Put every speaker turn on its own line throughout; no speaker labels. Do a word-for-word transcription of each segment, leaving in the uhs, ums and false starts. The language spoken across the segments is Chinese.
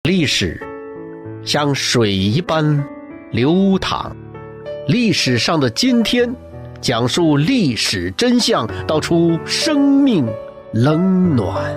历史像水一般流淌，历史上的今天，讲述历史真相，道出生命冷暖。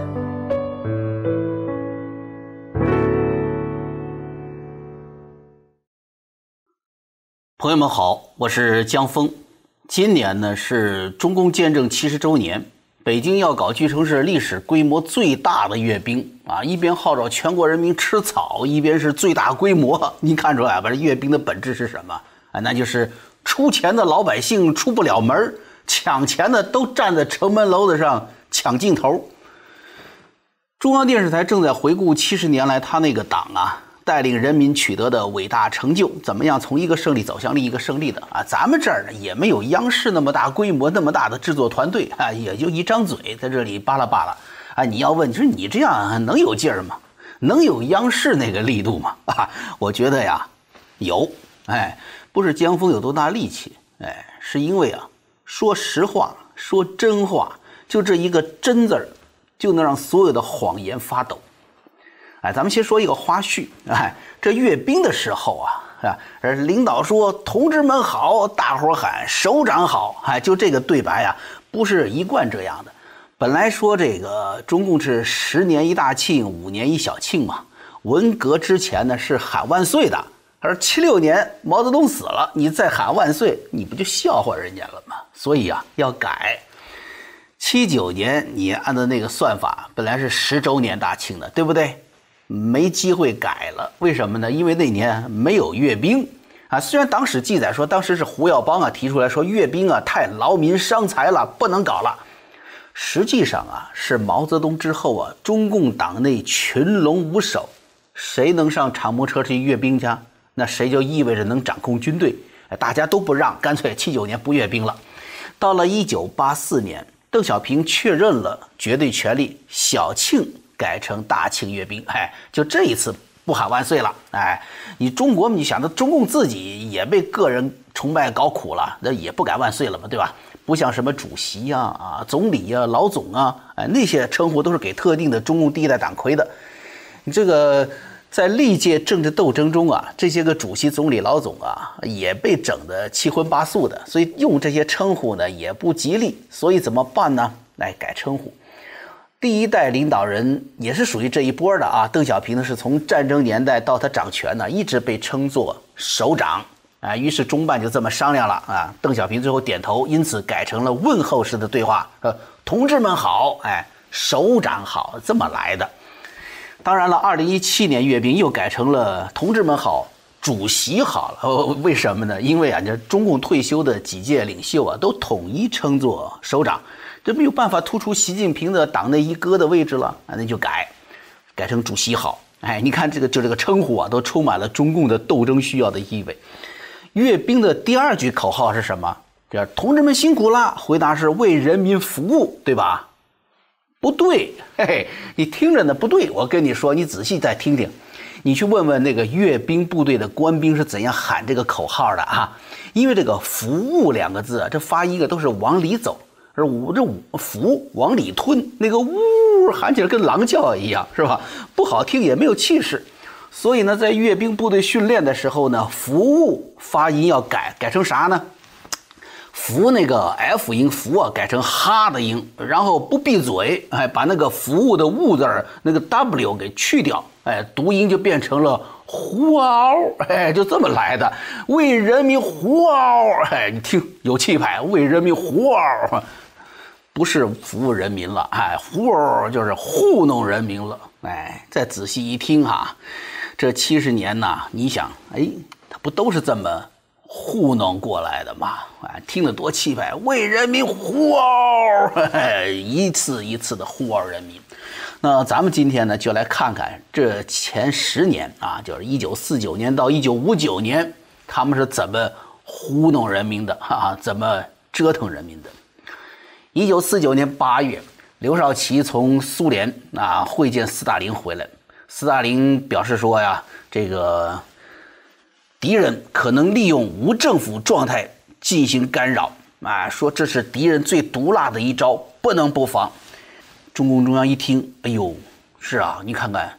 朋友们好，我是江峰。今年呢是中共建政七十周年，北京要搞据称是历史规模最大的阅兵啊！一边号召全国人民吃草，一边是最大规模。您看出来吧？这阅兵的本质是什么啊？那就是出钱的老百姓出不了门，抢钱的都站在城门楼子上抢镜头。中央电视台正在回顾七十年来他那个党啊带领人民取得的伟大成就，怎么样从一个胜利走向另一个胜利的啊？咱们这儿呢也没有央视那么大规模、那么大的制作团队啊，也就一张嘴在这里巴拉巴拉啊。你要问，你说你这样能有劲儿吗？能有央视那个力度吗？啊，我觉得呀，有。哎，不是江峰有多大力气，哎，是因为啊，说实话，说真话，就这一个真字儿，就能让所有的谎言发抖。哎，咱们先说一个花絮。哎，这阅兵的时候啊，啊，领导说“同志们好”，大伙喊“首长好”。哎，就这个对白呀，不是一贯这样的。本来说这个中共是十年一大庆，五年一小庆嘛。文革之前呢是喊万岁的，而七六年毛泽东死了，你再喊万岁，你不就笑话人家了吗？所以啊，要改。七九年你按照那个算法，本来是十周年大庆的，对不对？没机会改了，为什么呢？因为那年没有阅兵啊。虽然党史记载说当时是胡耀邦啊提出来说阅兵啊太劳民伤财了，不能搞了。实际上啊，是毛泽东之后啊，中共党内群龙无首，谁能上敞篷车去阅兵去？那谁就意味着能掌控军队，大家都不让，干脆七九年不阅兵了。到了一九八四年，邓小平确认了绝对权力，小庆改成大庆阅兵，哎，就这一次不喊万岁了，哎，你中国你想到中共自己也被个人崇拜搞苦了，那也不敢万岁了嘛，对吧？不像什么主席呀、啊、啊总理呀、啊、老总啊，哎，那些称呼都是给特定的中共第一代党魁的。你这个在历届政治斗争中啊，这些个主席、总理、老总啊，也被整得七荤八素的，所以用这些称呼呢也不吉利，所以怎么办呢？来改称呼。第一代领导人也是属于这一波的啊。邓小平呢是从战争年代到他掌权呢，一直被称作首长啊。于是中办就这么商量了啊。邓小平最后点头，因此改成了问候式的对话，呃，同志们好，哎，首长好，这么来的。当然了，二零一七年阅兵又改成了同志们好，主席好了。哦，为什么呢？因为啊，这中共退休的几届领袖啊，都统一称作首长。这没有办法突出习近平的党内一哥的位置了啊，那就改，改成主席好。哎，你看这个就这个称呼啊，都充满了中共的斗争需要的意味。阅兵的第二句口号是什么？这同志们辛苦了，回答是为人民服务，对吧？不对，嘿嘿，你听着呢，不对。我跟你说，你仔细再听听，你去问问那个阅兵部队的官兵是怎样喊这个口号的啊？因为这个服务两个字啊，这发音啊都是往里走。而我这服往里吞，那个呜喊起来跟狼叫一样，是吧？不好听，也没有气势。所以呢，在阅兵部队训练的时候呢，服务发音要改，改成啥呢？服那个 F 音服啊，改成哈的音，然后不闭嘴，哎，把那个服务的务字儿那个 W 给去掉，哎，读音就变成了呼嗷，哎，就这么来的。为人民呼嗷，哎，你听有气派，为人民呼嗷。不是服务人民了，哎，呼儿就是糊弄人民了，哎，再仔细一听哈，这七十年呐，你想，哎，他不都是这么糊弄过来的吗？哎，听得多气派，为人民呼嗷，哎，一次一次的呼嗷人民。那咱们今天呢，就来看看这前十年啊，就是一九四九年到一九五九年，他们是怎么糊弄人民的，哈、啊，怎么折腾人民的。一九四九年八月，刘少奇从苏联啊会见斯大林回来，斯大林表示说呀，这个敌人可能利用无政府状态进行干扰啊，说这是敌人最毒辣的一招，不能不防。中共中央一听，哎呦，是啊，你看看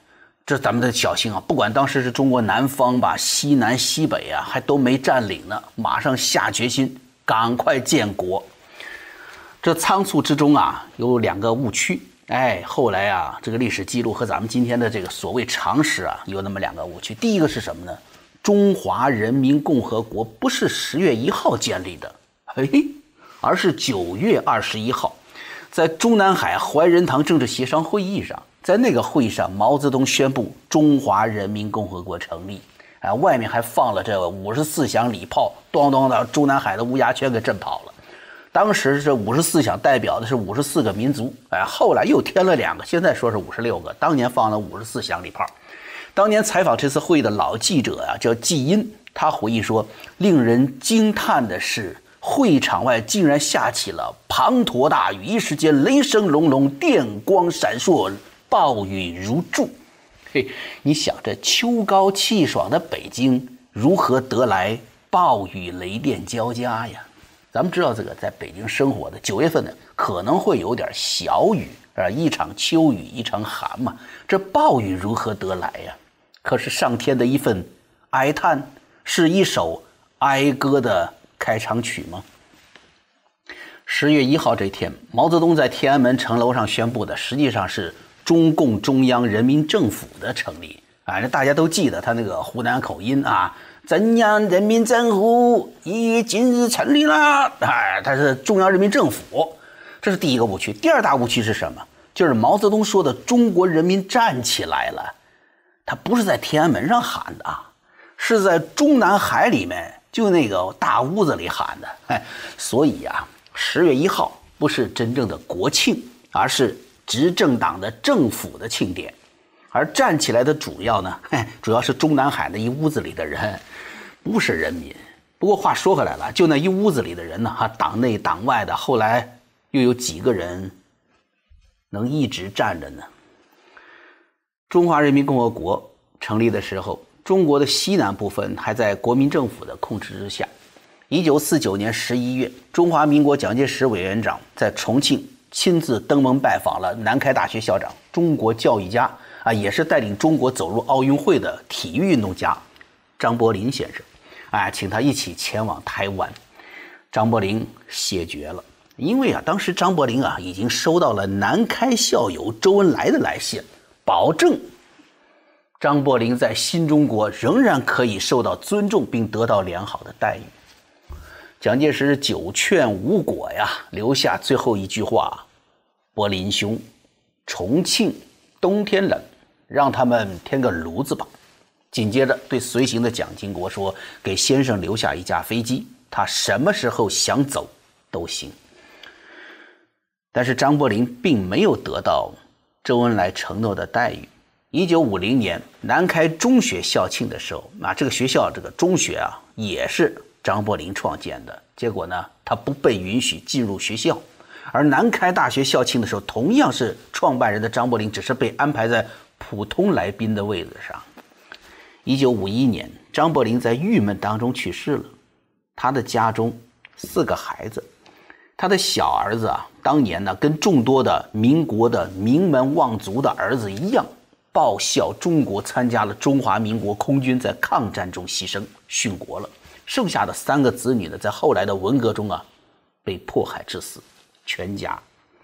这咱们得小心啊！不管当时是中国南方吧、西南、西北啊，还都没占领呢，马上下决心赶快建国。这仓促之中啊，有两个误区。哎，后来啊，这个历史记录和咱们今天的这个所谓常识啊，有那么两个误区。第一个是什么呢？中华人民共和国不是十月一号建立的，嘿嘿，而是九月二十一号，在中南海怀仁堂政治协商会议上。在那个会议上，毛泽东宣布中华人民共和国成立，哎，外面还放了这五十四响礼炮，咣咣的，中南海的乌鸦全给震跑了。当时这五十四响代表的是五十四个民族，哎，后来又添了两个，现在说是五十六个，当年放了五十四响礼炮。当年采访这次会议的老记者啊，叫季因，他回忆说，令人惊叹的是，会场外竟然下起了滂沱大雨，一时间雷声隆隆，电光闪烁，暴雨如注。嘿，你想这秋高气爽的北京，如何得来暴雨雷电交加呀？咱们知道这个在北京生活的九月份呢，可能会有点小雨啊，一场秋雨一场寒嘛，这暴雨如何得来呀？可是上天的一份哀叹，是一首哀歌的开场曲吗？十月一号这天，毛泽东在天安门城楼上宣布的，实际上是中共中央人民政府的成立啊，这大家都记得他那个湖南口音啊，中央人民政府于今日成立了，哎，他是中央人民政府，这是第一个误区。第二大误区是什么？就是毛泽东说的中国人民站起来了，他不是在天安门上喊的啊，是在中南海里面就那个大屋子里喊的。哎，所以啊，十月一号不是真正的国庆，而是执政党的政府的庆典，而站起来的主要呢，主要是中南海那一屋子里的人，不是人民。不过话说回来了，就那一屋子里的人呢，党内党外的，后来又有几个人能一直站着呢？中华人民共和国成立的时候，中国的西南部分还在国民政府的控制之下。一九四九年十一月，中华民国蒋介石委员长在重庆亲自登门拜访了南开大学校长、中国教育家啊，也是带领中国走入奥运会的体育运动家张伯苓先生，哎，请他一起前往台湾。张伯苓谢绝了，因为啊，当时张伯苓啊已经收到了南开校友周恩来的来信，保证张伯苓在新中国仍然可以受到尊重并得到良好的待遇。蒋介石九劝无果呀，留下最后一句话：伯苓兄，重庆冬天冷，让他们添个炉子吧。紧接着对随行的蒋经国说，给先生留下一架飞机，他什么时候想走都行。但是张伯苓并没有得到周恩来承诺的待遇。一九五零年南开中学校庆的时候，啊，这个学校这个中学啊也是张伯苓创建的，结果呢，他不被允许进入学校。而南开大学校庆的时候，同样是创办人的张伯苓，只是被安排在普通来宾的位置上。一九五一年，张伯苓在郁闷当中去世了。他的家中四个孩子，他的小儿子啊，当年呢跟众多的民国的名门望族的儿子一样，报效中国，参加了中华民国空军，在抗战中牺牲殉国了。剩下的三个子女呢，在后来的文革中啊，被迫害致死，全家。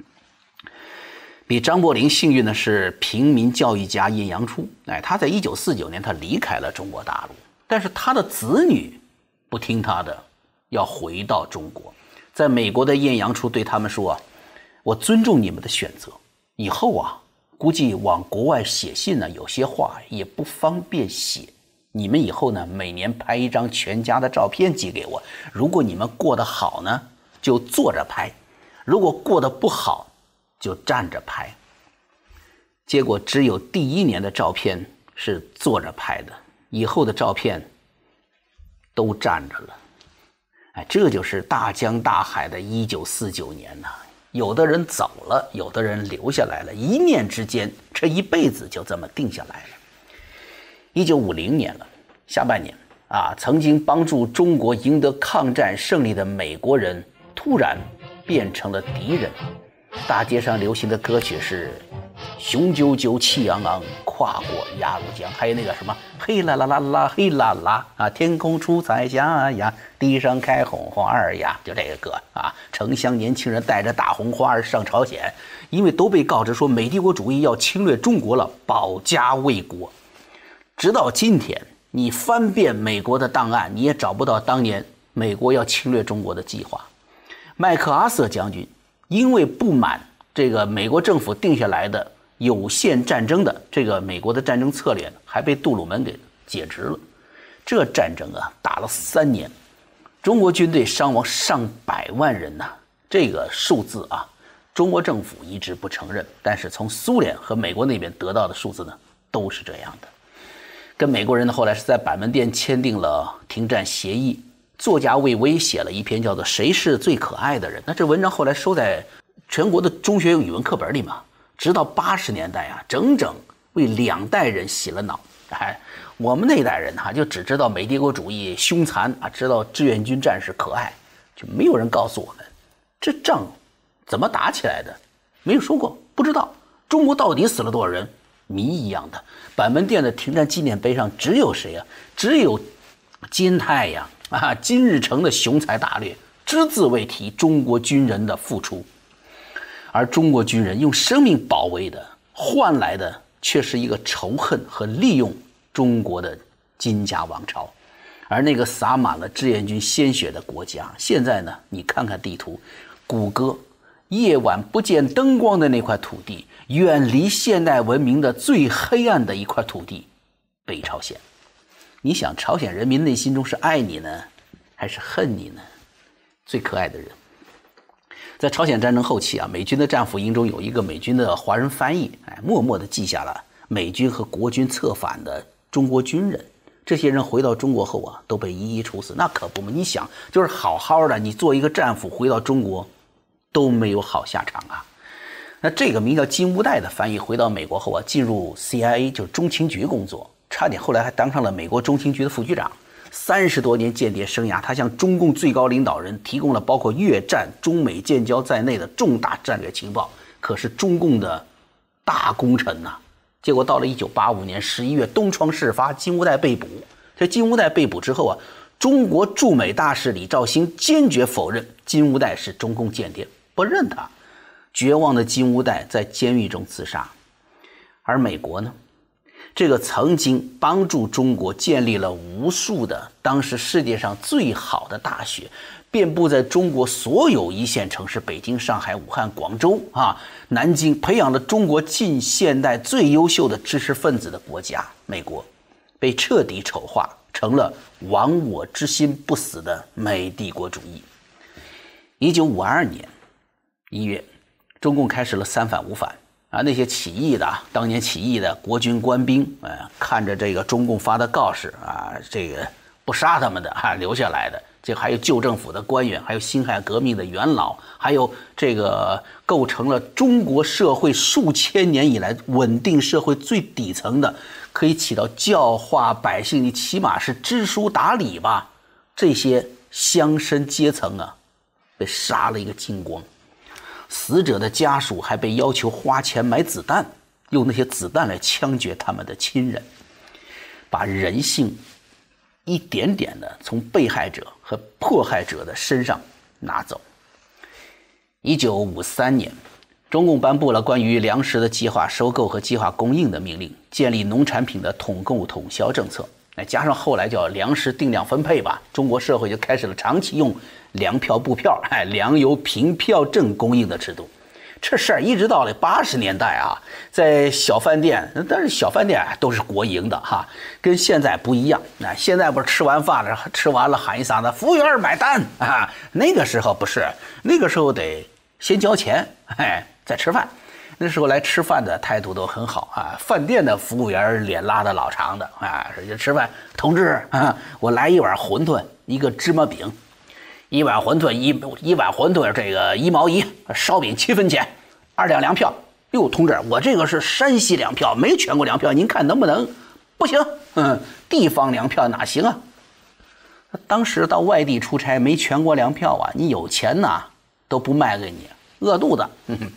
比张伯苓幸运的是平民教育家晏阳初，哎，他在一九四九年他离开了中国大陆，但是他的子女不听他的，要回到中国。在美国的晏阳初对他们说啊，我尊重你们的选择，以后啊，估计往国外写信呢，有些话也不方便写。你们以后呢，每年拍一张全家的照片寄给我，如果你们过得好呢，就坐着拍；如果过得不好，就站着拍。结果只有第一年的照片是坐着拍的，以后的照片都站着了。哎，这就是大江大海的一九四九年呐、啊。有的人走了，有的人留下来了，一念之间，这一辈子就这么定下来了。一九五零年了，下半年啊，曾经帮助中国赢得抗战胜利的美国人突然变成了敌人。大街上流行的歌曲是雄赳赳气昂昂，跨过鸭绿江。还有那个什么嘿啦啦啦啦嘿啦啦啊，天空出彩霞呀，地上开红花儿呀，就这个歌啊。城乡年轻人带着大红花儿上朝鲜，因为都被告知说美帝国主义要侵略中国了，保家卫国。直到今天，你翻遍美国的档案，你也找不到当年美国要侵略中国的计划。麦克阿瑟将军因为不满这个美国政府定下来的有限战争的这个美国的战争策略，还被杜鲁门给解职了。这战争啊，打了三年，中国军队伤亡上百万人呐、啊。这个数字啊，中国政府一直不承认，但是从苏联和美国那边得到的数字呢，都是这样的。跟美国人呢，后来是在板门店签订了停战协议。作家魏巍写了一篇叫做《谁是最可爱的人》，那这文章后来收在全国的中学语文课本里嘛。直到八十年代啊，整整为两代人洗了脑。哎，我们那一代人哈、啊，就只知道美帝国主义凶残啊，知道志愿军战士可爱，就没有人告诉我们这仗怎么打起来的，没有说过，不知道中国到底死了多少人，谜一样的。板门店的停战纪念碑上只有谁啊？只有金太阳啊，金日成的雄才大略，只字未提中国军人的付出。而中国军人用生命保卫的，换来的却是一个仇恨和利用中国的金家王朝。而那个洒满了志愿军鲜血的国家，现在呢，你看看地图，谷歌夜晚不见灯光的那块土地，远离现代文明的最黑暗的一块土地，北朝鲜。你想朝鲜人民内心中是爱你呢，还是恨你呢？最可爱的人。在朝鲜战争后期啊，美军的战俘营中有一个美军的华人翻译，哎，默默地记下了美军和国军策反的中国军人。这些人回到中国后啊，都被一一处死。那可不嘛，你想，就是好好的，你做一个战俘回到中国，都没有好下场啊。那这个名叫金乌代的翻译回到美国后啊，进入 C I A 就是中情局工作，差点后来还当上了美国中情局的副局长。三十多年间谍生涯，他向中共最高领导人提供了包括越战、中美建交在内的重大战略情报，可是中共的大功臣呐、啊。结果到了一九八五年十一月，东窗事发，金乌代被捕。这金乌代被捕之后啊，中国驻美大使李肇星坚决否认金乌代是中共间谍，不认他。绝望的金乌代在监狱中自杀。而美国呢？这个曾经帮助中国建立了无数的当时世界上最好的大学，遍布在中国所有一线城市，北京、上海、武汉、广州啊、南京，培养了中国近现代最优秀的知识分子的国家，美国被彻底丑化，成了亡我之心不死的美帝国主义。一九五二年一月，中共开始了三反五反。啊，那些起义的，当年起义的国军官兵，呃，看着这个中共发的告示啊，这个不杀他们的啊，留下来的，这还有旧政府的官员，还有辛亥革命的元老，还有这个构成了中国社会数千年以来稳定社会最底层的，可以起到教化百姓，你起码是知书达理吧，这些乡绅阶层啊，被杀了一个精光。死者的家属还被要求花钱买子弹，用那些子弹来枪决他们的亲人，把人性一点点的从被害者和迫害者的身上拿走。一九五三年，中共颁布了关于粮食的计划收购和计划供应的命令，建立农产品的统购统销政策。加上后来叫粮食定量分配吧，中国社会就开始了长期用粮票布票，哎，粮油凭票证供应的制度。这事儿一直到了八十年代啊，在小饭店，但是小饭店都是国营的哈，跟现在不一样。那现在不是吃完饭了，吃完了喊一嗓子服务员买单啊，那个时候不是，那个时候得先交钱，哎，再吃饭。那时候来吃饭的态度都很好啊，饭店的服务员脸拉的老长的啊，说吃饭，同志啊，我来一碗馄饨，一个芝麻饼，一碗馄饨一一碗馄饨这个一毛一，烧饼七分钱，二两粮票。哟，同志，我这个是山西粮票，没全国粮票，您看能不能？不行，嗯，地方粮票哪行啊？当时到外地出差没全国粮票啊，你有钱呐都不卖给你，饿肚子。嗯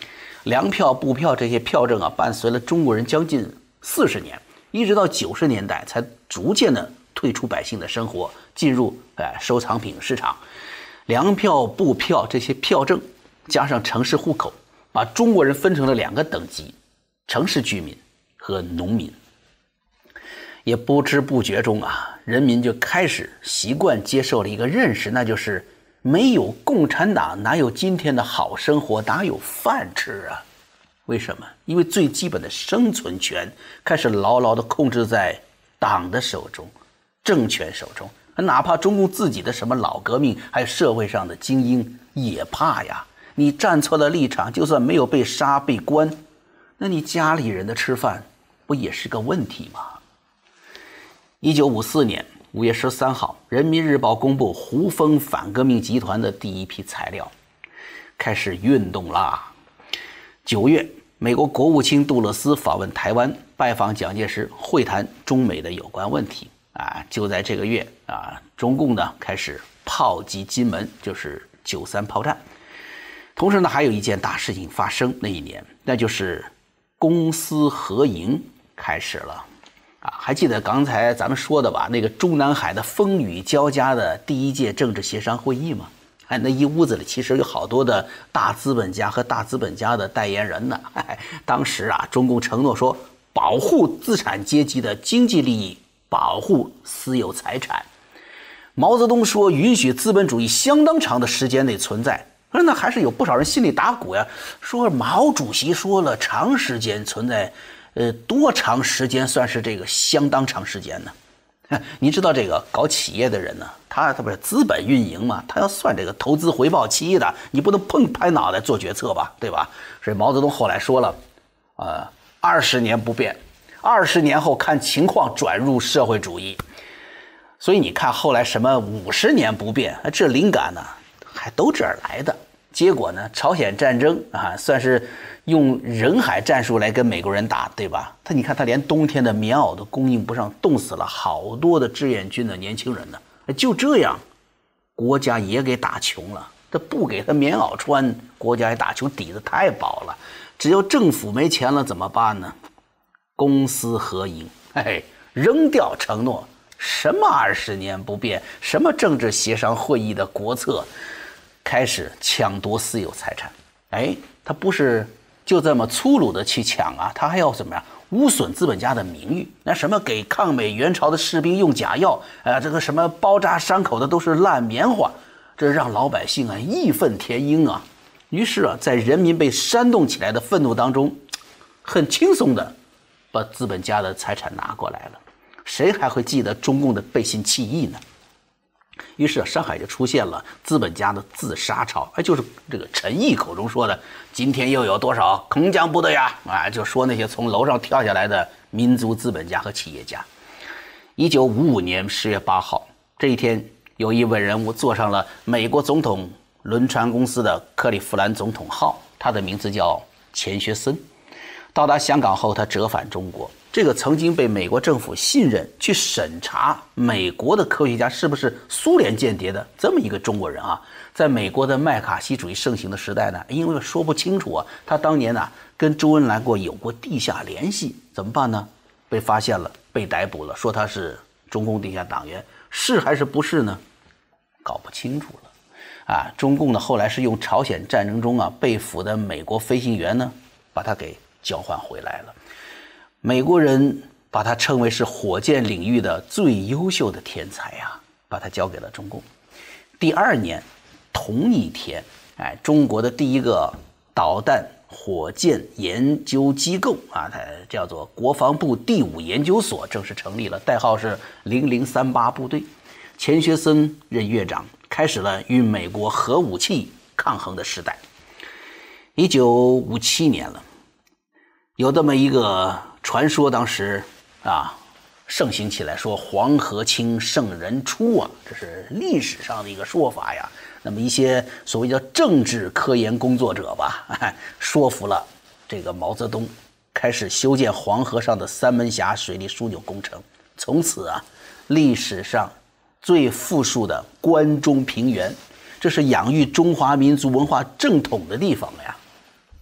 粮票、布票这些票证啊，伴随了中国人将近四十年，一直到九十年代才逐渐的退出百姓的生活，进入哎收藏品市场。粮票、布票这些票证，加上城市户口，把中国人分成了两个等级：城市居民和农民。也不知不觉中啊，人民就开始习惯接受了一个认识，那就是没有共产党哪有今天的好生活，哪有饭吃啊？为什么？因为最基本的生存权开始牢牢地控制在党的手中，政权手中。哪怕中共自己的什么老革命，还有社会上的精英也怕呀。你站错了立场，就算没有被杀被关，那你家里人的吃饭不也是个问题吗？一九五四年五月十三号，《人民日报》公布胡风反革命集团的第一批材料，开始运动啦。九月，美国国务卿杜勒斯访问台湾，拜访蒋介石，会谈中美的有关问题。啊，就在这个月啊，中共呢开始炮击金门，就是九三炮战。同时呢，还有一件大事情发生，那一年，那就是公私合营开始了。啊，还记得刚才咱们说的吧？那个中南海的风雨交加的第一届政治协商会议吗？哎，那一屋子里其实有好多的大资本家和大资本家的代言人呢。哎，当时啊，中共承诺说保护资产阶级的经济利益，保护私有财产。毛泽东说允许资本主义相当长的时间内存在，而那还是有不少人心里打鼓呀，说毛主席说了长时间存在。呃，多长时间算是这个相当长时间呢？你知道这个搞企业的人呢，他他不是资本运营嘛，他要算这个投资回报期的，你不能碰拍脑袋做决策吧，对吧？所以毛泽东后来说了，呃，二十年不变，二十年后看情况转入社会主义。所以你看后来什么五十年不变，这灵感呢还都这儿来的。结果呢，朝鲜战争啊，算是用人海战术来跟美国人打，对吧？他你看他连冬天的棉袄都供应不上，冻死了好多的志愿军的年轻人呢。就这样，国家也给打穷了。他不给他棉袄穿，国家也打穷，底子太薄了。只要政府没钱了怎么办呢？公私合营，哎，扔掉承诺，什么二十年不变，什么政治协商会议的国策。开始抢夺私有财产，哎，他不是就这么粗鲁的去抢啊，他还要怎么样？污损资本家的名誉。那什么给抗美援朝的士兵用假药，啊，这个什么包扎伤口的都是烂棉花，这让老百姓啊义愤填膺啊。于是啊，在人民被煽动起来的愤怒当中，很轻松的把资本家的财产拿过来了。谁还会记得中共的背信弃义呢？于是上海就出现了资本家的自杀潮，哎，就是这个陈毅口中说的，今天又有多少空降部队呀？啊，就说那些从楼上跳下来的民族资本家和企业家。一九五五年十月八号这一天，有一位人物坐上了美国总统轮船公司的克利夫兰总统号，他的名字叫钱学森。到达香港后，他折返中国。这个曾经被美国政府信任去审查美国的科学家是不是苏联间谍的这么一个中国人啊，在美国的麦卡锡主义盛行的时代呢，因为说不清楚啊，他当年呢跟周恩来过有过地下联系，怎么办呢？被发现了，被逮捕了，说他是中共地下党员，是还是不是呢？搞不清楚了啊！中共呢后来是用朝鲜战争中啊被俘的美国飞行员呢，把他给交换回来了。美国人把他称为是火箭领域的最优秀的天才啊，把他交给了中共。第二年同一天，哎，中国的第一个导弹火箭研究机构啊，它叫做国防部第五研究所正式成立了，代号是零零三八部队。钱学森任院长，开始了与美国核武器抗衡的时代。一九五七年了，有这么一个传说，当时啊盛行起来，说黄河清圣人出啊，这是历史上的一个说法呀。那么一些所谓叫政治科研工作者吧，哎，说服了这个毛泽东，开始修建黄河上的三门峡水利枢纽工程。从此啊，历史上最富庶的关中平原，这是养育中华民族文化正统的地方呀，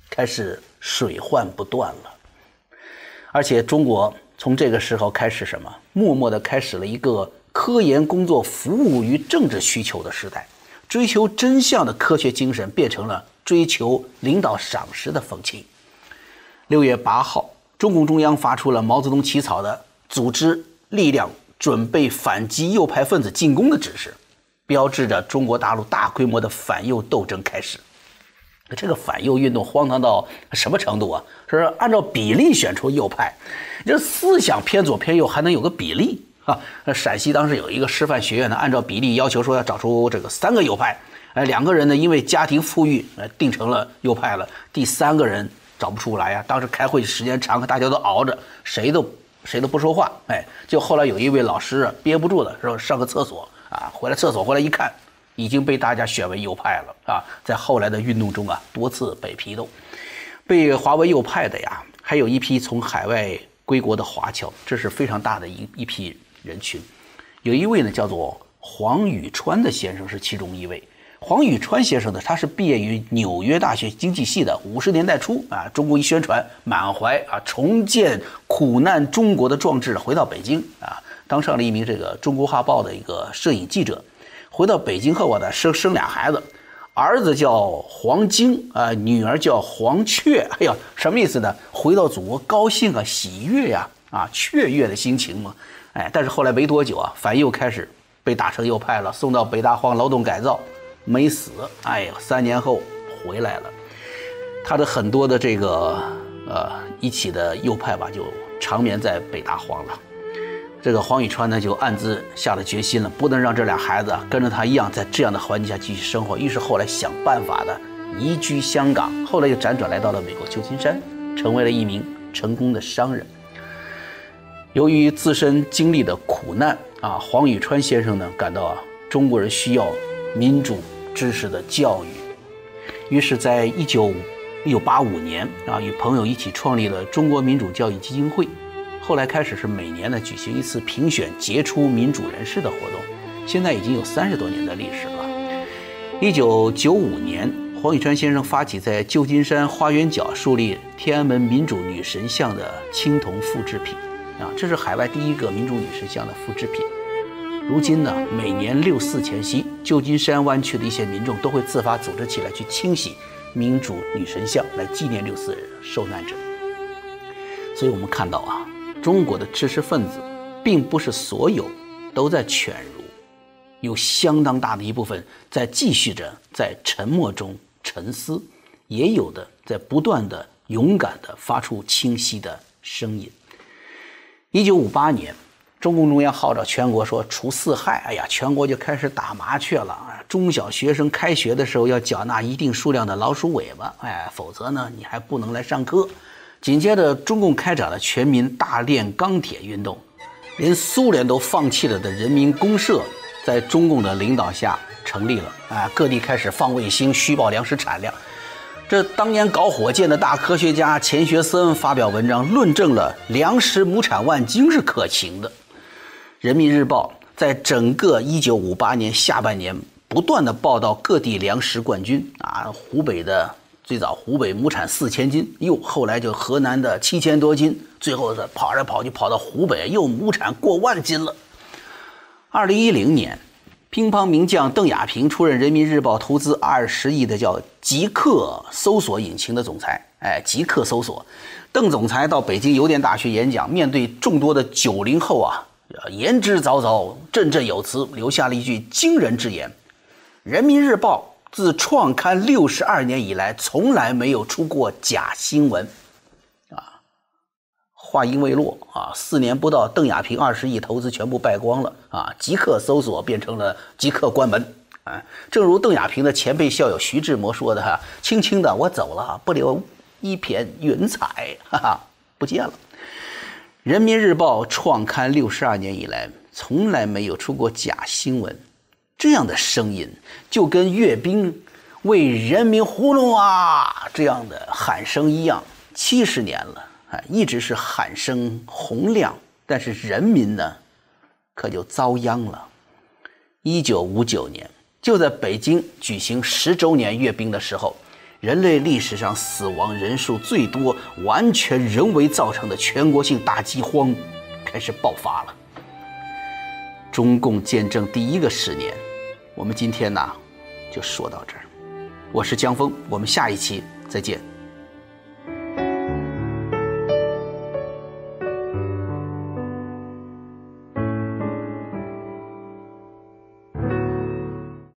开始水患不断了。而且中国从这个时候开始什么，默默地开始了一个科研工作服务于政治需求的时代，追求真相的科学精神变成了追求领导赏识的风气。六月八号，中共中央发出了毛泽东起草的组织力量准备反击右派分子进攻的指示，标志着中国大陆大规模的反右斗争开始。这个反右运动荒唐到什么程度啊？是按照比例选出右派，这思想偏左偏右还能有个比例啊？陕西当时有一个师范学院呢，按照比例要求说要找出这个三个右派，哎，两个人呢因为家庭富裕，呃，定成了右派了，第三个人找不出来呀。当时开会时间长，大家都熬着，谁都谁都不说话，哎，就后来有一位老师啊憋不住了，说上个厕所啊，回来厕所回来一看，已经被大家选为右派了啊！在后来的运动中啊，多次被批斗。被划为右派的呀，还有一批从海外归国的华侨，这是非常大的一一批人群。有一位呢叫做黄宇川的先生是其中一位。黄宇川先生呢，他是毕业于纽约大学经济系的。五十年代初啊，中国一宣传，满怀啊重建苦难中国的壮志，回到北京啊，当上了一名这个《中国画报》的一个摄影记者。回到北京后啊，呢生生俩孩子，儿子叫黄晶啊、呃，女儿叫黄雀。哎呀，什么意思呢？回到祖国高兴啊，喜悦呀、啊，啊，雀跃的心情嘛。哎，但是后来没多久啊，反右开始被打成右派了，送到北大荒劳动改造，没死。哎呀，三年后回来了。他的很多的这个呃一起的右派吧，就长眠在北大荒了。这个黄宇川呢，就暗自下了决心了，不能让这俩孩子跟着他一样在这样的环境下继续生活。于是后来想办法的移居香港，后来又辗转来到了美国旧金山，成为了一名成功的商人。由于自身经历的苦难啊，黄宇川先生呢感到啊，中国人需要民主知识的教育，于是在一九一九八五年啊，与朋友一起创立了中国民主教育基金会。后来开始是每年呢举行一次评选杰出民主人士的活动，现在已经有三十多年的历史了。一九九五年，黄宇川先生发起在旧金山花园角树立天安门民主女神像的青铜复制品啊，这是海外第一个民主女神像的复制品。如今呢，每年六四前夕，旧金山湾区的一些民众都会自发组织起来去清洗民主女神像，来纪念六四受难者。所以我们看到啊，中国的知识分子并不是所有都在犬儒，有相当大的一部分在继续着在沉默中沉思，也有的在不断的勇敢的发出清晰的声音。一九五八年，中共中央号召全国说除四害，哎呀，全国就开始打麻雀了。中小学生开学的时候要缴纳一定数量的老鼠尾巴，哎，否则呢你还不能来上课。紧接着，中共开展了全民大炼钢铁运动，连苏联都放弃了的人民公社，在中共的领导下成立了。啊，各地开始放卫星，虚报粮食产量。这当年搞火箭的大科学家钱学森发表文章，论证了粮食亩产万斤是可行的。人民日报在整个一九五八年下半年，不断的报道各地粮食冠军啊，湖北的。最早湖北亩产四千斤，又后来就河南的七千多斤，最后再跑来跑去跑到湖北，又亩产过万斤了。二零一零年，乒乓名将邓亚萍出任人民日报投资二十亿的叫极客搜索引擎的总裁。哎，极客搜索，邓总裁到北京邮电大学演讲，面对众多的九零后啊，言之凿凿，振振有词，留下了一句惊人之言：人民日报自创刊六十二年以来，从来没有出过假新闻，啊，话音未落啊，四年不到，邓亚萍二十亿投资全部败光了啊，即刻搜索变成了即刻关门啊。正如邓亚萍的前辈校友徐志摩说的哈，轻轻的我走了，不留一片云彩，哈哈，不见了。人民日报创刊六十二年以来，从来没有出过假新闻。这样的声音就跟阅兵为人民呼弄啊这样的喊声一样，七十年了啊，一直是喊声洪亮，但是人民呢可就遭殃了。一九五九年，就在北京举行十周年阅兵的时候， 人类历史上死亡人数最多、完全人为造成的全国性大饥荒开始爆发了。中共建政第一个十年，我们今天呢就说到这儿。我是江峰，我们下一期再见。